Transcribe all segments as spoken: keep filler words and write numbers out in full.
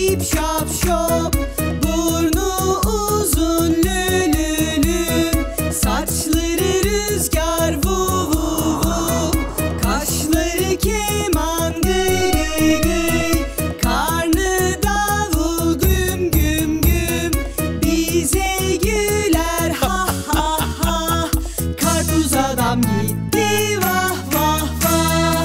şip şap şop, burnu uzun lülülü, saçları rüzgar vu vu vu, kaşları keman gıy gıy gıy, karnı davul güm güm güm, bize güler ha ha ha. Karpuz adam gitti vah vah vah.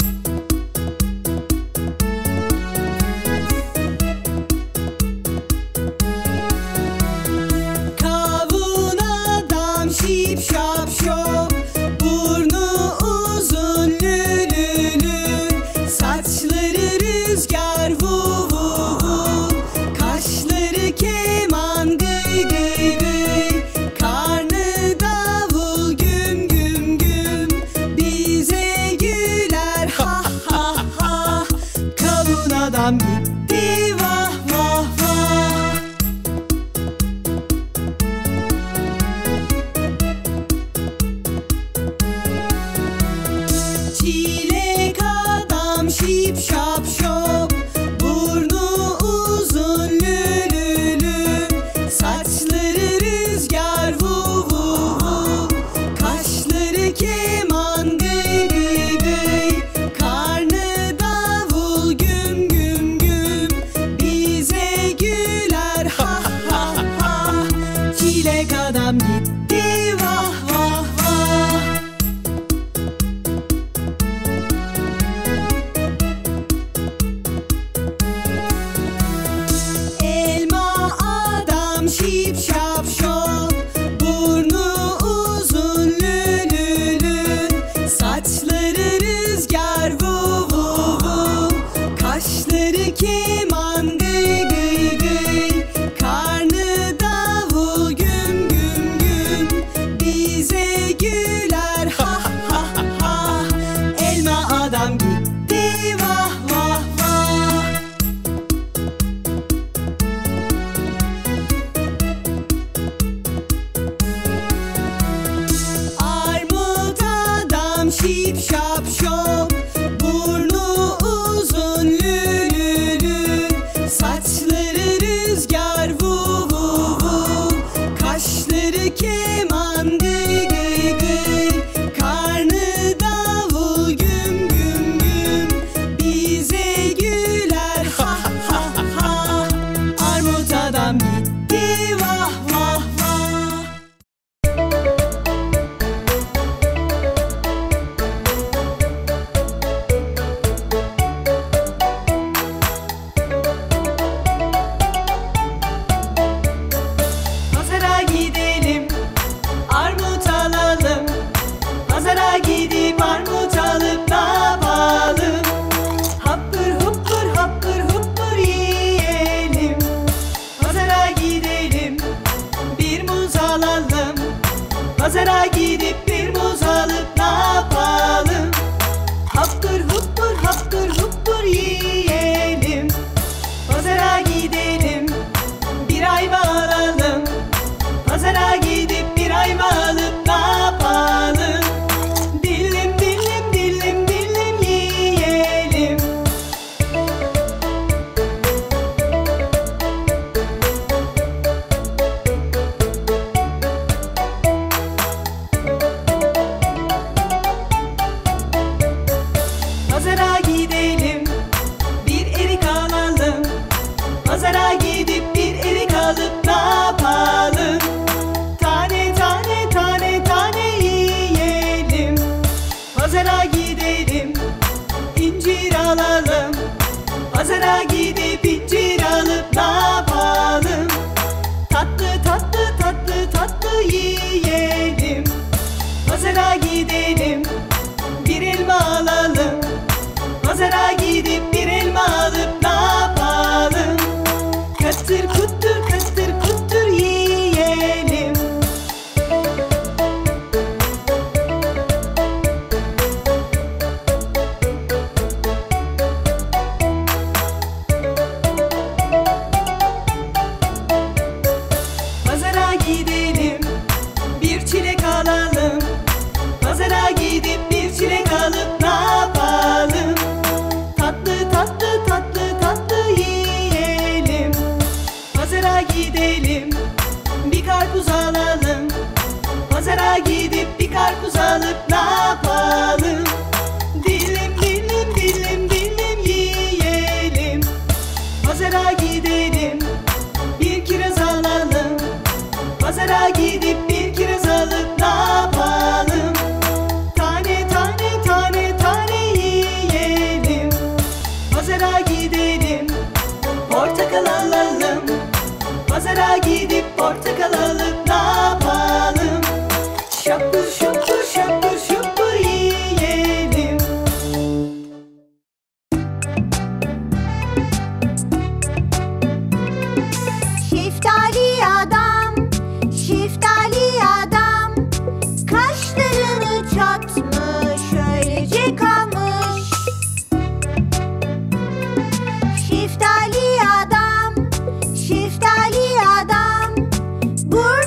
Kavun adam şip şap şop, burnu uzun lülülü, saçları rüzgar vu vu vu, kaşları keman gıy gıy gıy, karnı davul güm güm güm, bize güler ha ha ha. Kavun adam gitti vah vah vah. Çilek adam şip şap şop, burnu uzun lülülü, saçları rüzgar vu vu vu, kaşları keman gıy gıy gıy, karnı davul güm güm güm, bize güler ha ha ha. Çilek adam gitti vah vah vah. Elma adam şip şap şop, burnu uzun lülülü, saçları rüzgar vu vu vu, kaşları keman gıy gıy gıy, karnı davul güm güm güm, bize güler ha ha ha. Elma adam gitti vah vah vah. Armut adam şip şap şop, burnu uzun lülülü, saçları rüzgar vu vu vu, kaşları keman gıy gıy gıy, karnı davul güm güm güm, bize güler ha ha ha. Armut adam gitti vah vah vah. Pazara gidelim, armut alalım, pazara gidip armut alıp ne yapalım? Hapır hupur hapır hupur yiyelim. Pazara gidelim, bir muz alalım, pazara gidip bir muz alıp ne yapalım? Hapır hupur hapır hupur yiyelim. Pazara gidelim, bir ayva alalım, pazara gidip bir ayva alıp ne yapalım? Dilim dilim dilim dilim yiyelim. Pazara gidelim, bir erik alalım, pazara gidip bir erik alıp ne yapalım? Tane tane tane tane yiyelim. Pazara gidelim, incir alalım, pazara gidip incir alıp ne yapalım? Tatlı tatlı tatlı tatlı yiyelim. Pazara gidelim, bir elma alalım, pazara gidip bir elma alıp ne yapalım? Katır kutur katır kutur yiyelim. Pazara gidelim, bir çilek alalım, pazara gidip bir çilek alıp ne yapalım? Tatlı tatlı tatlı tatlı yiyelim. karpuz alalım. Pazara gidip bir karpuz alıp ne yapalım? Dilim dilim dilim dilim yiyelim. Pazara gidelim, bir kiraz alalım. Pazara gidip bir kiraz alıp ne yapalım? Tane tane tane tane yiyelim. Pazara gidelim, portakal alalım. Pazara gidip portakal alıp ne yapalım? Şapur şupur şapur şupur yiyelim. Şeftali adam, şeftali adam, kaşlarını çatmış, öylece kalmış. Şeftali adam, şeftali adam, burnu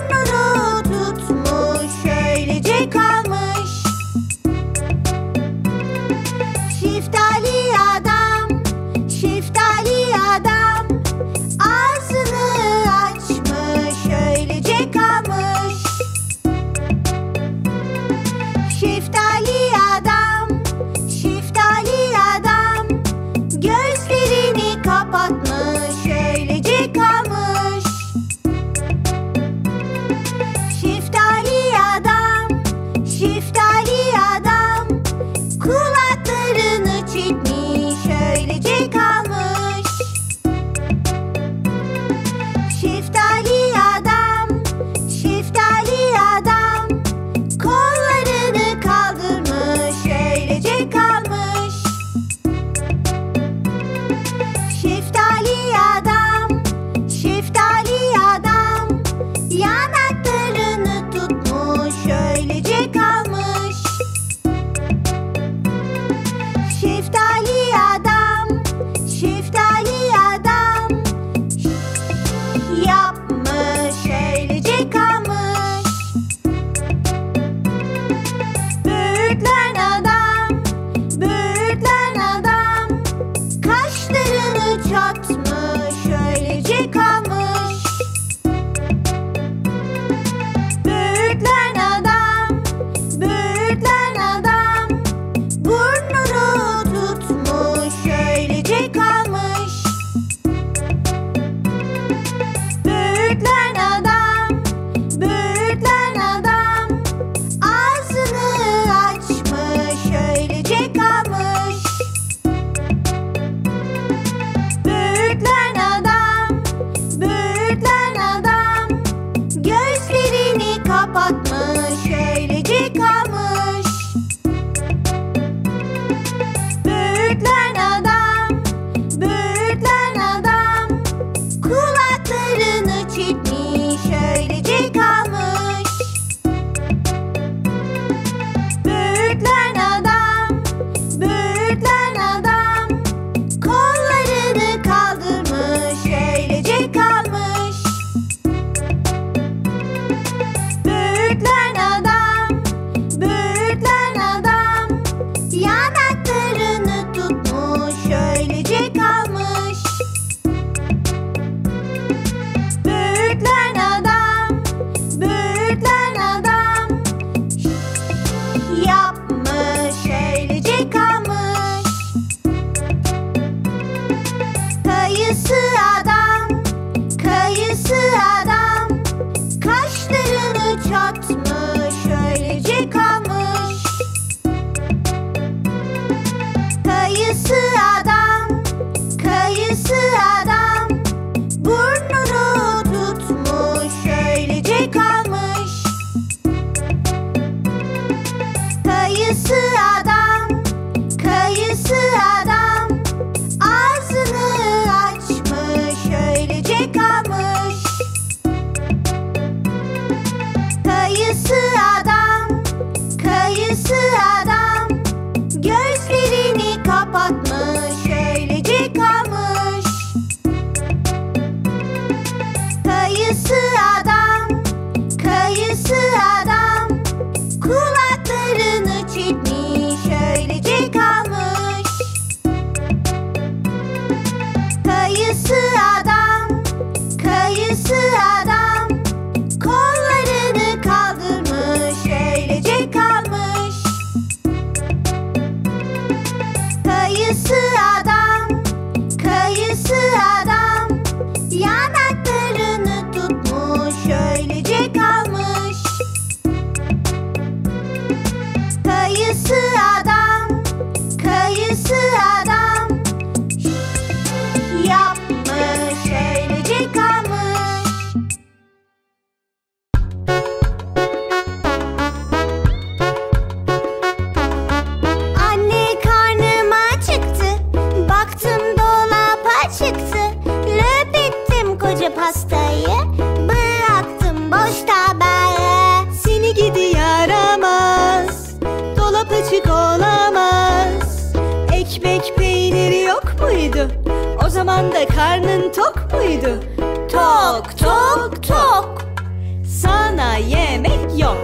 pastayı, bıraktım boş tabağı. Seni gidi yaramaz, dolap açık olamaz. Ekmek peyniri yok muydu? O zaman da karnın tok muydu? Tok tok tok, sana yemek yok.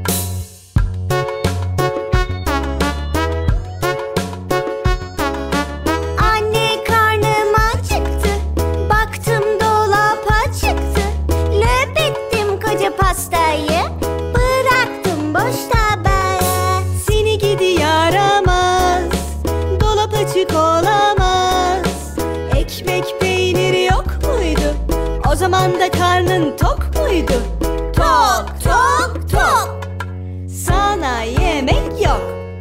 Anne karnım acıktı, baktım dolap açıktı. Löp ettim koca pastayı, bıraktım boş tabağı. Seni gidi yaramaz, dolap açık olamaz. Ekmek peyniri yok muydu? O zaman da karnın tok muydu? Tok tok tok, sana yemek yok.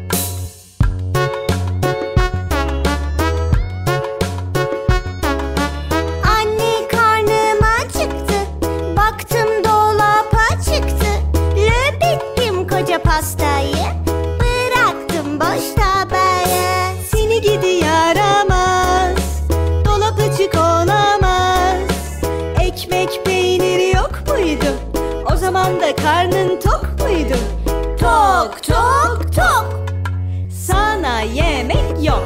Anne karnım acıktı, baktım dolap açıktı. Löp ettim koca pastayı, bıraktım boş tabağı. Seni gidi yaramaz, dolap açık olamaz. Ekmek peyniri yok muydu? O zaman da karnın tok muydu? Tok tok tok, sana yemek yok.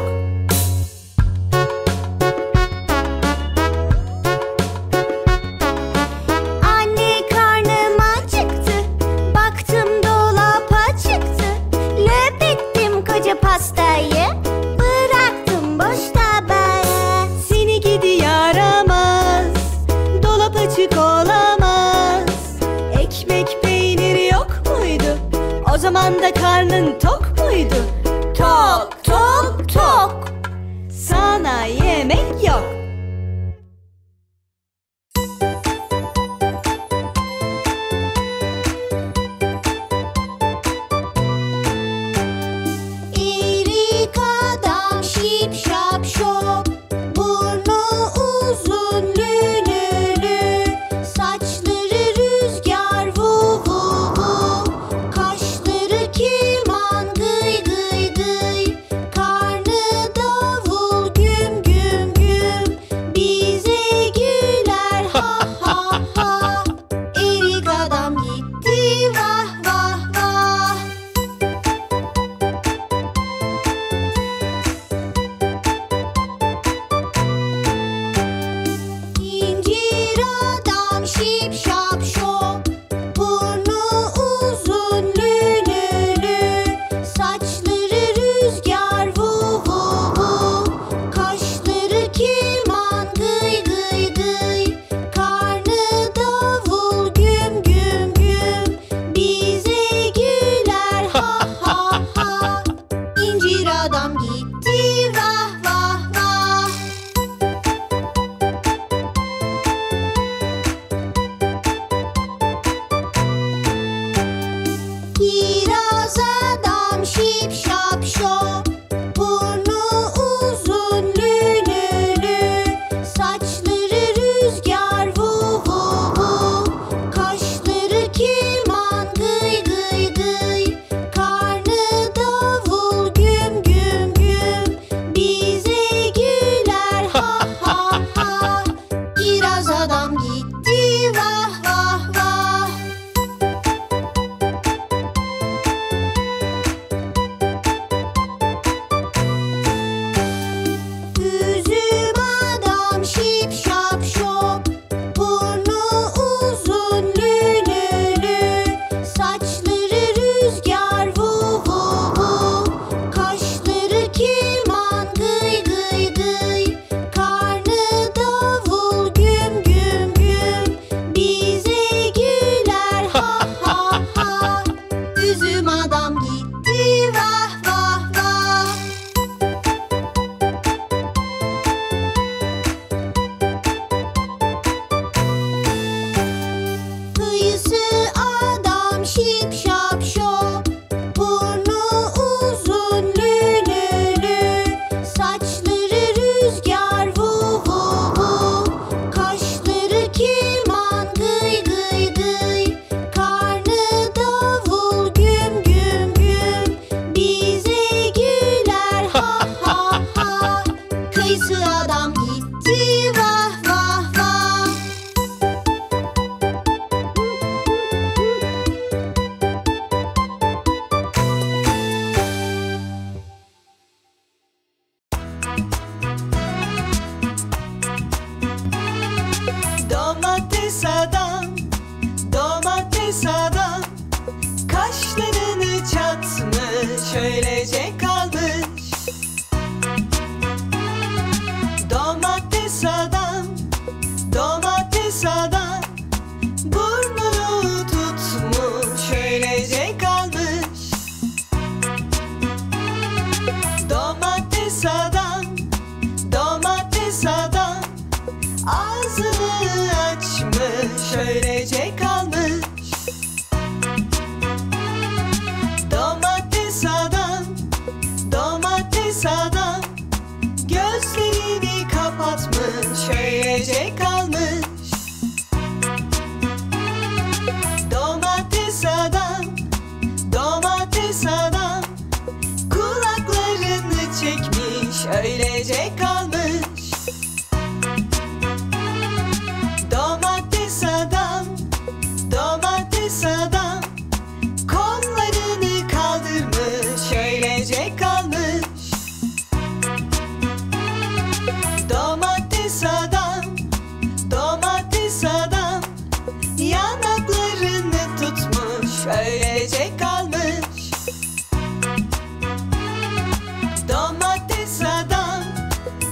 Anne karnım acıktı, baktım dolap açıktı. Löp ettim koca pastayı, bıraktım boş tabağı. Seni gidi yaramaz, dolap açık olamaz. Ekmek peyniri yok muydu? O zaman da karnın tok muydu? Tok tok tok, sana yemek yok. İrik adam şip şap şop, burnu uzun lülülü, saçları rüzgar vu vu vu, kaşları keman gıy gıy gıy, karnı davul güm güm güm, bize güler ha ha ha. İrik adam gitti vah vah vah. İncir adam şip şap şop, burnu uzun lülülü, saçları rüzgar vu vu vu, kaşları keman gıy gıy gıy, karnı davul güm güm güm, bize güler ha ha ha. İncir adam gitti vah vah vah. Kiraz adam şip şap şop, burnu uzun lülülü, saçları rüzgar vu vu vu, kaşları keman gıy gıy gıy, karnı davul güm güm güm, bize güler ha ha ha. Kiraz adam gitti vah vah vah. Üzüm adam şip şap şop, burnu uzun lülülü, saçları rüzgar vu vu vu, kaşları keman gıy gıy gıy, karnı davul güm güm güm, Domates adam, domates adam, kaşlarını çatmış, öylece kalmış. Domates adam, domates adam, burnunu tutmuş, öylece kalmış. Domates adam, domates adam, ağzını açmış, öylece kalmış. Domates adam, domates adam, gözlerini kapatmış, öylece kalmış. Domates adam, domates adam, kulaklarını çekmiş, öylece kalmış. Domates adam, domates adam, kollarını kaldırmış, öylece kalmış. Domates adam, domates adam, yanaklarını tutmuş, öylece kalmış. Domates adam,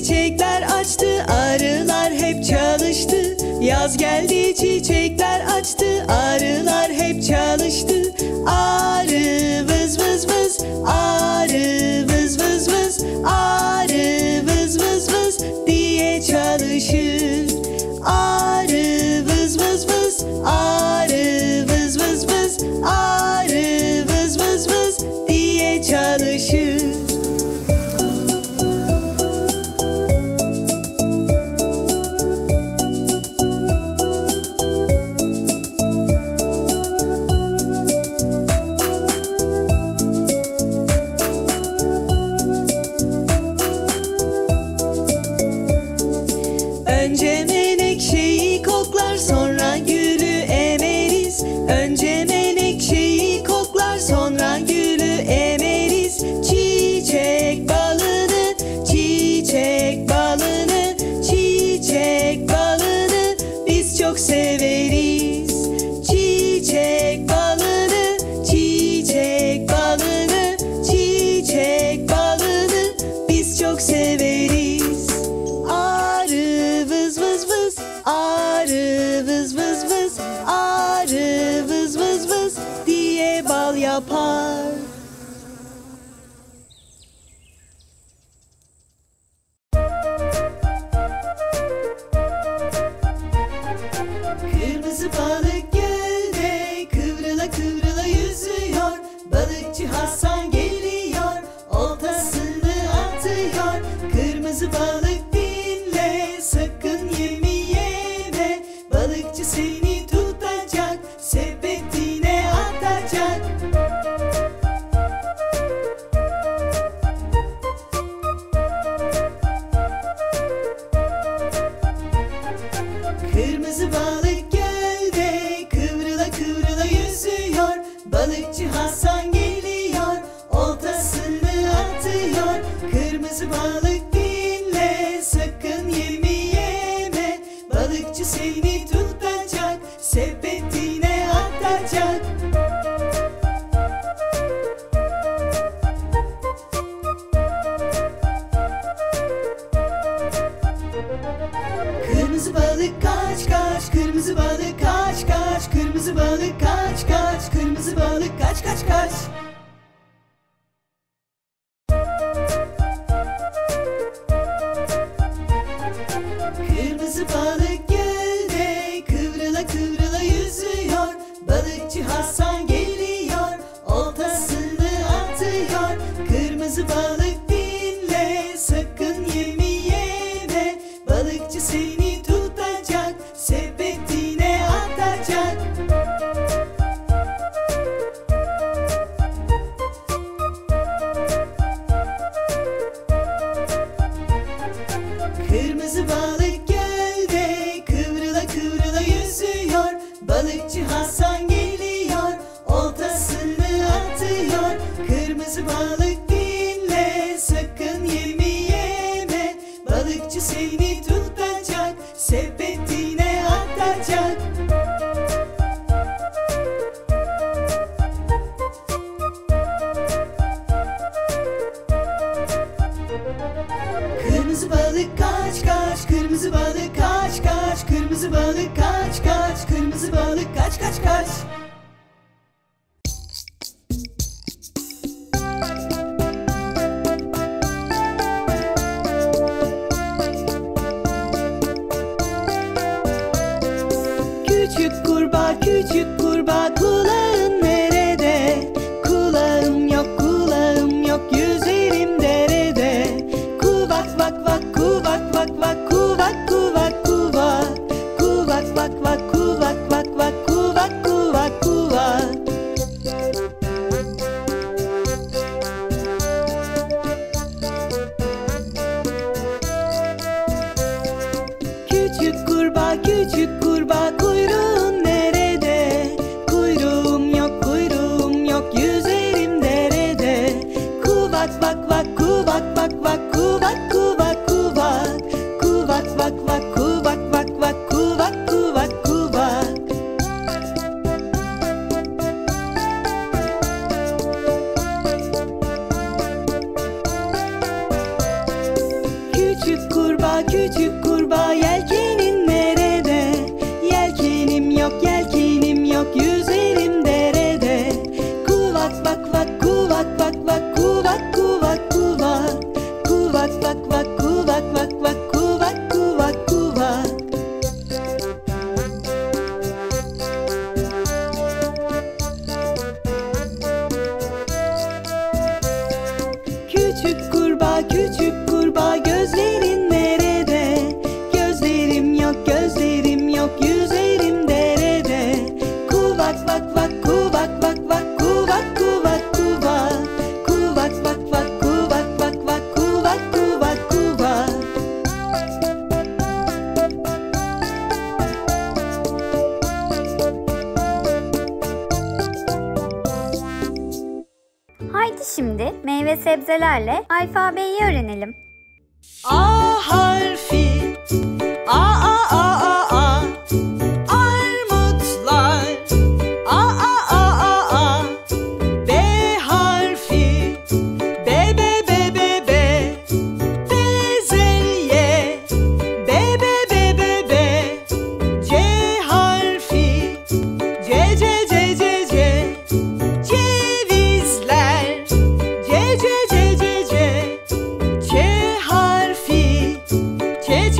çiçekler açtı, arılar hep çalıştı. Yaz geldi, çiçekler açtı, arılar hep çalıştı. Arı vız vız vız, arı vız vız vız, arı vız vız vız diye çalışır. Arı vız vız vız, arı vız vız vız, arı vız vız vız diye çalışır. Önce menekşeyi koklar, sonra gülü emeriz. Önce menekşeyi koklar, sonra gülü emeriz. Çiçek balını, çiçek balını, çiçek balını biz çok severiz. Çiçek balını, çiçek balını, çiçek balını biz çok severiz. Arı vız vız vız, arı vız vız vız, arı vız vız vız diye bal yapar. Kırmızı balık gölde kıvrıla kıvrıla yüzüyor. Balıkçı Hasan geliyor, oltasını atıyor. Kırmızı balık dinle, sakın yemi yeme. Balıkçı seni tutacak, sepetine atacak. Kırmızı balık gölde kıvrıla kıvrıla yüzüyor. Balıkçı Hasan geliyor, oltasını atıyor. Kırmızı balık dinle, sakın yemi yeme. Balıkçı seni tutacak, sepetine atacak. Kırmızı balık kaç kaç, kırmızı balık kaç kaç, kırmızı balık kaç kaç, kırmızı balık kaç kaç kaç. Kırmızı balık gölde kıvrıla kıvrıla yüzüyor. Balıkçı Hasan geliyor, oltasını atıyor. Kırmızı balık dinle, sakın yemi yeme. Balıkçı seni tutacak, sepetine atacak. Kırmızı balık gölde kıvrıla kıvrıla yüzüyor. Balıkçı Hasan geliyor, oltasını atıyor. Kırmızı balık dinle, sakın yemi yeme. Balıkçı seni tutacak, sepetine atacak. Kırmızı balık kaç kaç, kırmızı balık kaç kaç, kırmızı balık kaç kaç, kırmızı balık kaç kaç kaç. Küçük kurbağa, küçük kurbağa, kulağın nerede? Kulağım yok, kulağım yok, yüzerim derede. Kuvak vak vak, kuvak vak vak, kuvak kuvak kuvak. Kuvak vak vak, kuvak vak vak, kuvak kuvak kuvak. Küçük kurbağa, küçük kurbağa, kuyruğun nerede? Kuyruğum yok, kuyruğum yok, yüzerim derede. Kuvak vak vak, kuvak vak vak, kuvak kuvak kuvak. Kuvak vak vak, kuvak vak vak, kuvak kuvak kuvak. Küçük kurbağa, gözlerim yok, yüzerim derede. Kuvak vak vak, kuvak vak vak, kuvak kuvak kuvak. Kuvak vak vak, kuvak vak vak, kuvak kuvak kuvak. Haydi şimdi meyve sebzelerle alfabeyi öğrenelim. A harfi, a a a a a. Armutlar, a a a a a. B harfi, b b b b b. Bezelye, b b b b b. C harfi, c c c c c. Cevizler, c c c c c. Ç harfi, ç ç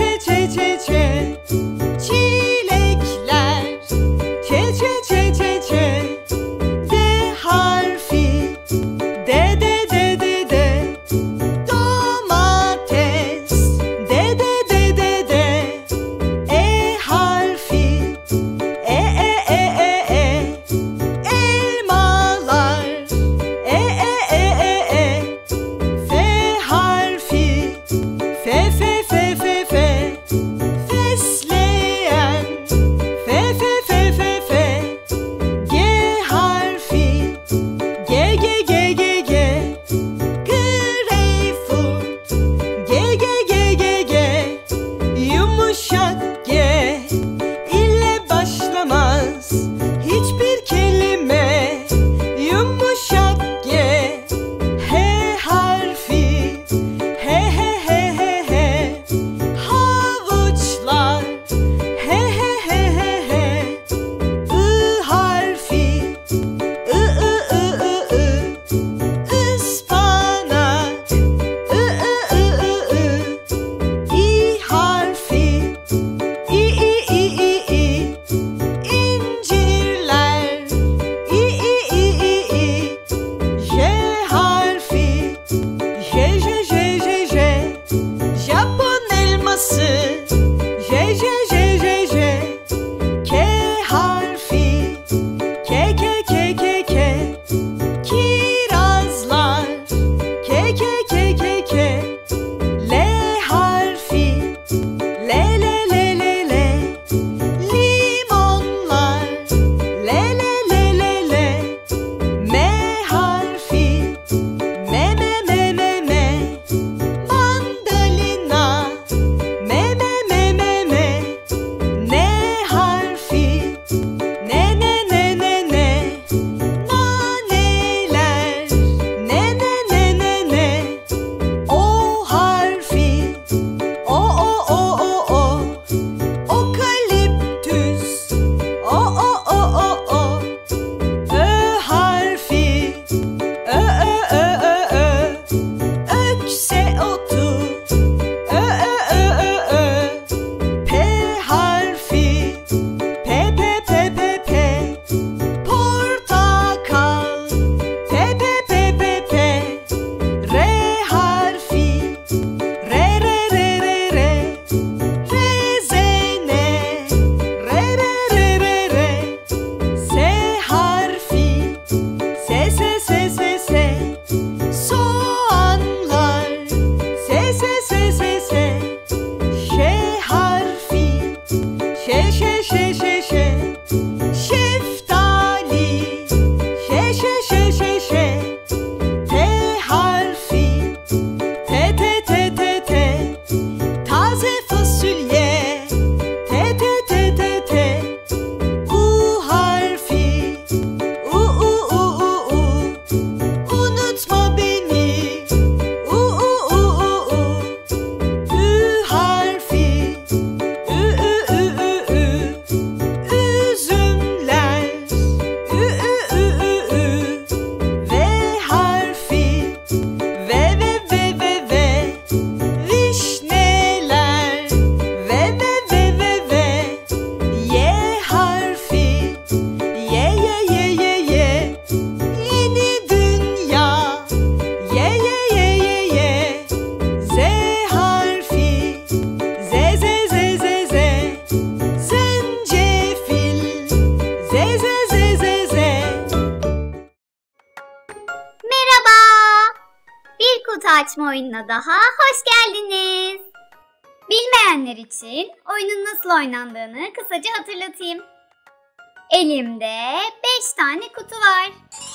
açma oyununa daha hoş geldiniz. Bilmeyenler için oyunun nasıl oynandığını kısaca hatırlatayım. Elimde beş tane kutu var.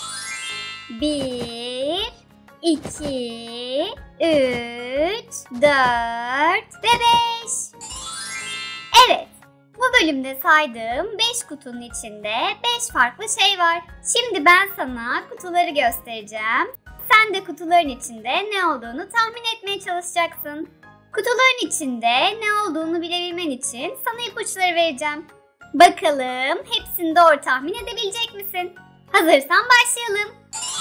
bir, iki, üç, dört ve beş. Evet, bu bölümde saydığım beş kutunun içinde beş farklı şey var. Şimdi ben sana kutuları göstereceğim. Sen de kutuların içinde ne olduğunu tahmin etmeye çalışacaksın. Kutuların içinde ne olduğunu bilebilmen için sana ipuçları vereceğim. Bakalım hepsini doğru tahmin edebilecek misin? Hazırsan başlayalım.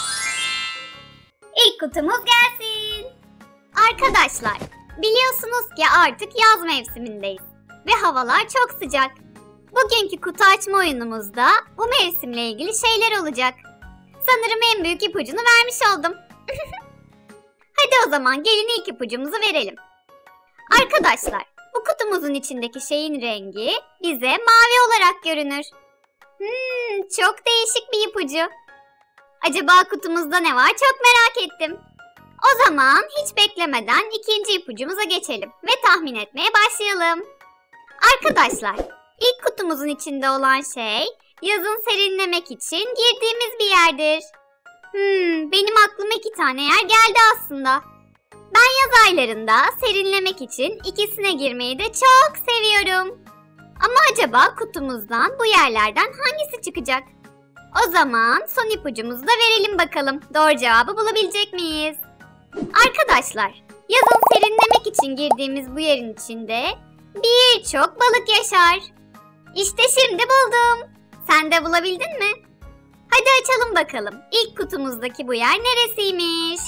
İlk kutumuz gelsin. Arkadaşlar, biliyorsunuz ki artık yaz mevsimindeyiz ve havalar çok sıcak. Bugünkü kutu açma oyunumuzda bu mevsimle ilgili şeyler olacak. Sanırım en büyük ipucunu vermiş oldum. Hadi o zaman gelin ilk ipucumuzu verelim. Arkadaşlar, bu kutumuzun içindeki şeyin rengi bize mavi olarak görünür. Hmm, çok değişik bir ipucu. Acaba kutumuzda ne var, çok merak ettim. O zaman hiç beklemeden ikinci ipucumuza geçelim ve tahmin etmeye başlayalım. Arkadaşlar, ilk kutumuzun içinde olan şey yazın serinlemek için girdiğimiz bir yerdir. Hmm, benim aklıma iki tane yer geldi aslında. Ben yaz aylarında serinlemek için ikisine girmeyi de çok seviyorum. Ama acaba kutumuzdan bu yerlerden hangisi çıkacak? O zaman son ipucumuzu da verelim bakalım. Doğru cevabı bulabilecek miyiz? Arkadaşlar, yazın serinlemek için girdiğimiz bu yerin içinde birçok balık yaşar. İşte şimdi buldum. Sen de bulabildin mi? Hadi açalım bakalım. İlk kutumuzdaki bu yer neresiymiş?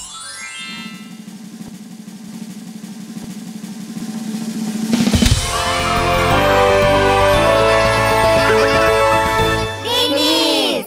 Deniz!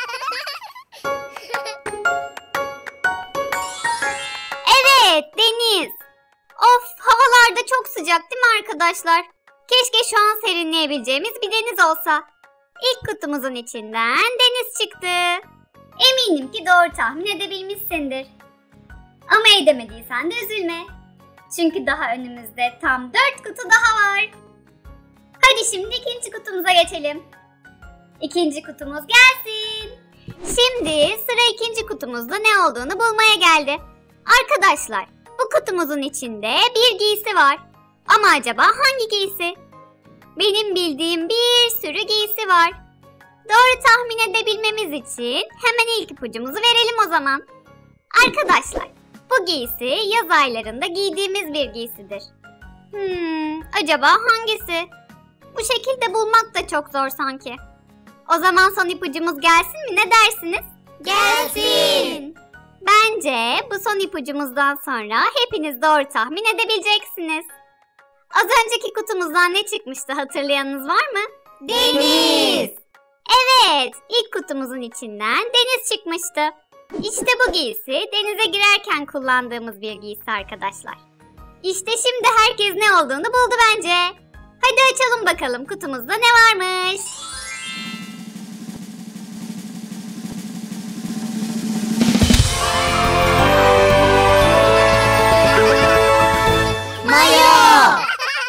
Evet, deniz. Of, havalar da çok sıcak değil mi arkadaşlar? Keşke şu an serinleyebileceğimiz bir deniz olsa. İlk kutumuzun içinden deniz çıktı. Eminim ki doğru tahmin edebilmişsindir. Ama edemediysen de üzülme. Çünkü daha önümüzde tam dört kutu daha var. Hadi şimdi ikinci kutumuza geçelim. İkinci kutumuz gelsin. Şimdi sıra ikinci kutumuzda ne olduğunu bulmaya geldi. Arkadaşlar, bu kutumuzun içinde bir giysi var. Ama acaba hangi giysi? Benim bildiğim bir sürü giysi var. Doğru tahmin edebilmemiz için hemen ilk ipucumuzu verelim o zaman. Arkadaşlar, bu giysi yaz aylarında giydiğimiz bir giysidir. Hmm, acaba hangisi? Bu şekilde bulmak da çok zor sanki. O zaman son ipucumuz gelsin mi? Ne dersiniz? Gelsin. Bence bu son ipucumuzdan sonra hepiniz doğru tahmin edebileceksiniz. Az önceki kutumuzdan ne çıkmıştı, hatırlayanınız var mı? Deniz. Evet, ilk kutumuzun içinden deniz çıkmıştı. İşte bu giysi denize girerken kullandığımız bir giysi arkadaşlar. İşte şimdi herkes ne olduğunu buldu bence. Hadi açalım bakalım kutumuzda ne varmış. Mayo.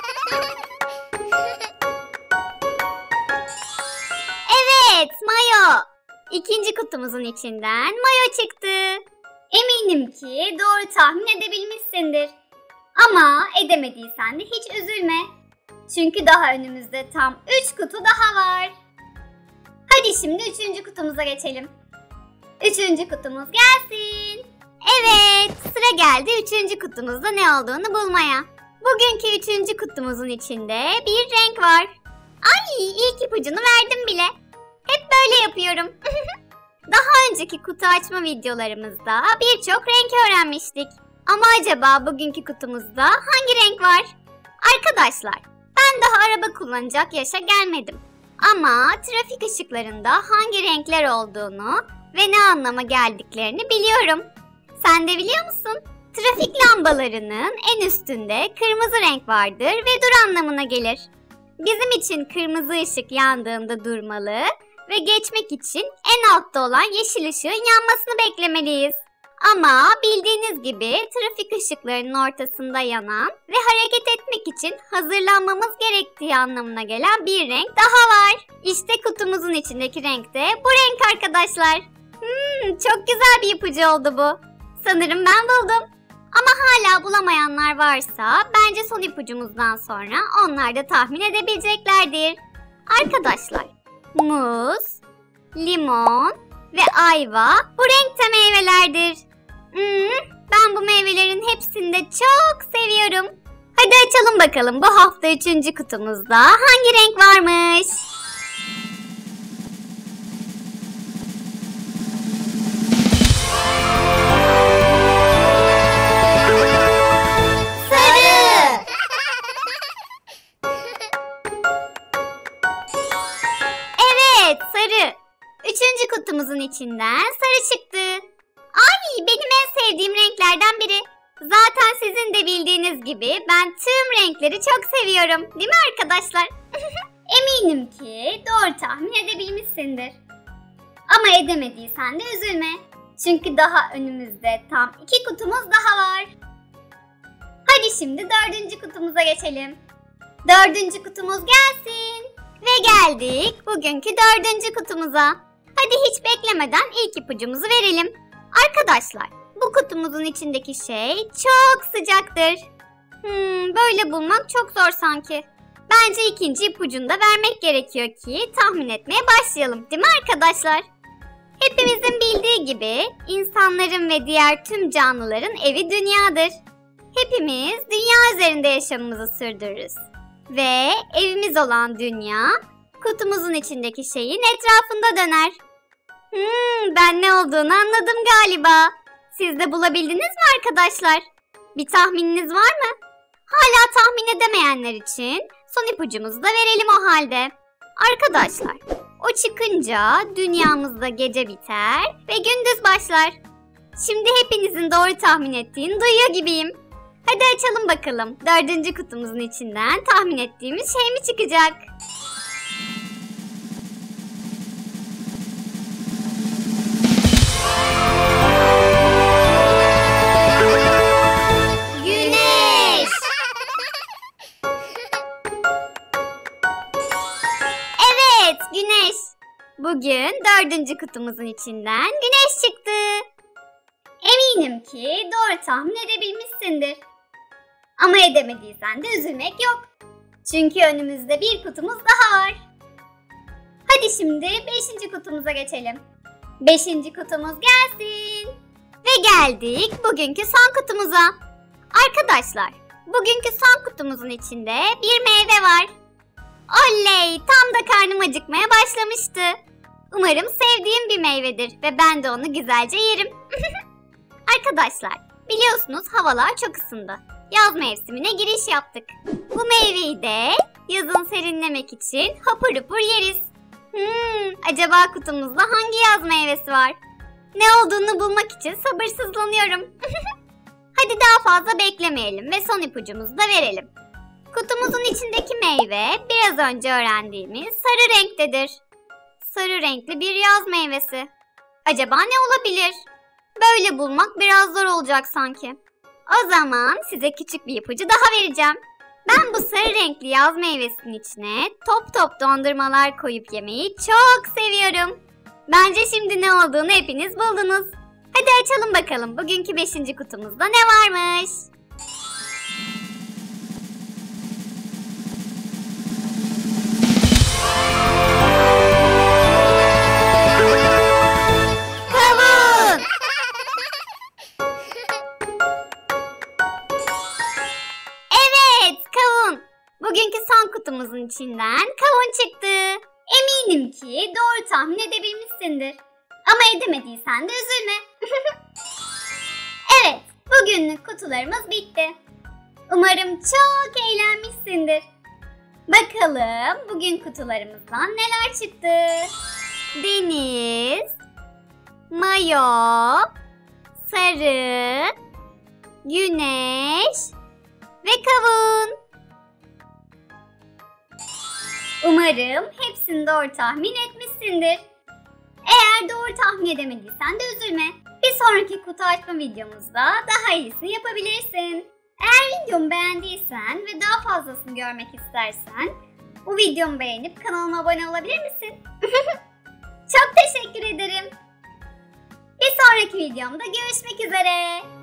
Evet, mayo. İkinci kutumuzun içinden mayo çıktı. Eminim ki doğru tahmin edebilmişsindir. Ama edemediysen de hiç üzülme. Çünkü daha önümüzde tam üç kutu daha var. Hadi şimdi üçüncü kutumuza geçelim. Üçüncü kutumuz gelsin. Evet, sıra geldi üçüncü kutumuzda ne olduğunu bulmaya. Bugünkü üçüncü kutumuzun içinde bir renk var. Ay, ilk ipucunu verdim bile. Hep böyle yapıyorum. Daha önceki kutu açma videolarımızda birçok renk öğrenmiştik. Ama acaba bugünkü kutumuzda hangi renk var? Arkadaşlar, ben daha araba kullanacak yaşa gelmedim. Ama trafik ışıklarında hangi renkler olduğunu ve ne anlama geldiklerini biliyorum. Sen de biliyor musun? Trafik lambalarının en üstünde kırmızı renk vardır ve dur anlamına gelir. Bizim için kırmızı ışık yandığında durmalı ve geçmek için en altta olan yeşil ışığın yanmasını beklemeliyiz. Ama bildiğiniz gibi trafik ışıklarının ortasında yanan ve hareket etmek için hazırlanmamız gerektiği anlamına gelen bir renk daha var. İşte kutumuzun içindeki renk de bu renk arkadaşlar. Hmm, çok güzel bir ipucu oldu bu. Sanırım ben buldum. Ama hala bulamayanlar varsa bence son ipucumuzdan sonra onlar da tahmin edebileceklerdir. Arkadaşlar, muz, limon ve ayva bu renkte meyvelerdir. Hmm, ben bu meyvelerin hepsini de çok seviyorum. Hadi açalım bakalım bu hafta üçüncü kutumuzda hangi renk varmış? Sarı. Evet, sarı. Üçüncü kutumuzun içinden sarı çıktı. Ay, benim en sevdiğim renklerden biri. Zaten sizin de bildiğiniz gibi ben tüm renkleri çok seviyorum. Değil mi arkadaşlar? Eminim ki doğru tahmin edebilmişsindir. Ama edemediysen de üzülme. Çünkü daha önümüzde tam iki kutumuz daha var. Hadi şimdi dördüncü kutumuza geçelim. Dördüncü kutumuz gelsin. Ve geldik bugünkü dördüncü kutumuza. Hadi hiç beklemeden ilk ipucumuzu verelim. Arkadaşlar, bu kutumuzun içindeki şey çok sıcaktır. Hmm, böyle bulmak çok zor sanki. Bence ikinci ipucunu da vermek gerekiyor ki tahmin etmeye başlayalım, değil mi arkadaşlar? Hepimizin bildiği gibi insanların ve diğer tüm canlıların evi dünyadır. Hepimiz dünya üzerinde yaşamımızı sürdürürüz. Ve evimiz olan dünya, kutumuzun içindeki şeyin etrafında döner. Hmm, ben ne olduğunu anladım galiba. Siz de bulabildiniz mi arkadaşlar? Bir tahmininiz var mı? Hala tahmin edemeyenler için son ipucumuzu da verelim o halde. Arkadaşlar, o çıkınca dünyamızda gece biter ve gündüz başlar. Şimdi hepinizin doğru tahmin ettiğini duyuyor gibiyim. Hadi açalım bakalım. Dördüncü kutumuzun içinden tahmin ettiğimiz şey mi çıkacak? Güneş. Evet, güneş. Bugün dördüncü kutumuzun içinden güneş çıktı. Eminim ki doğru tahmin edebilmişsindir. Ama edemediysen de üzülmek yok. Çünkü önümüzde bir kutumuz daha var. Hadi şimdi beşinci kutumuza geçelim. Beşinci kutumuz gelsin. Ve geldik bugünkü son kutumuza. Arkadaşlar, bugünkü son kutumuzun içinde bir meyve var. Oley! Tam da karnım acıkmaya başlamıştı. Umarım sevdiğim bir meyvedir ve ben de onu güzelce yerim. Arkadaşlar, biliyorsunuz havalar çok ısındı. Yaz mevsimine giriş yaptık. Bu meyveyi de yazın serinlemek için hapur hapur yeriz. Hmm, acaba kutumuzda hangi yaz meyvesi var? Ne olduğunu bulmak için sabırsızlanıyorum. Hadi daha fazla beklemeyelim ve son ipucumuzu da verelim. Kutumuzun içindeki meyve biraz önce öğrendiğimiz sarı renktedir. Sarı renkli bir yaz meyvesi. Acaba ne olabilir? Böyle bulmak biraz zor olacak sanki. O zaman size küçük bir ipucu daha vereceğim. Ben bu sarı renkli yaz meyvesinin içine top top dondurmalar koyup yemeyi çok seviyorum. Bence şimdi ne olduğunu hepiniz buldunuz. Hadi açalım bakalım bugünkü beşinci kutumuzda ne varmış? Kavun. Evet, kavun. Bugünkü son kutumuzun içinden kavun çıktı. Eminim ki doğru tahmin edebilmişsindir. Ama edemediysen de üzülme. Evet, bugünlük kutularımız bitti. Umarım çok eğlenmişsindir. Bakalım bugün kutularımızdan neler çıktı? Deniz, mayo, sarı, güneş ve kavun. Umarım hepsini doğru tahmin etmişsindir. Eğer doğru tahmin edemediysen de üzülme. Bir sonraki kutu açma videomuzda daha iyisini yapabilirsin. Eğer videomu beğendiysen ve daha fazlasını görmek istersen bu videomu beğenip kanalıma abone olabilir misin? Çok teşekkür ederim. Bir sonraki videomda görüşmek üzere.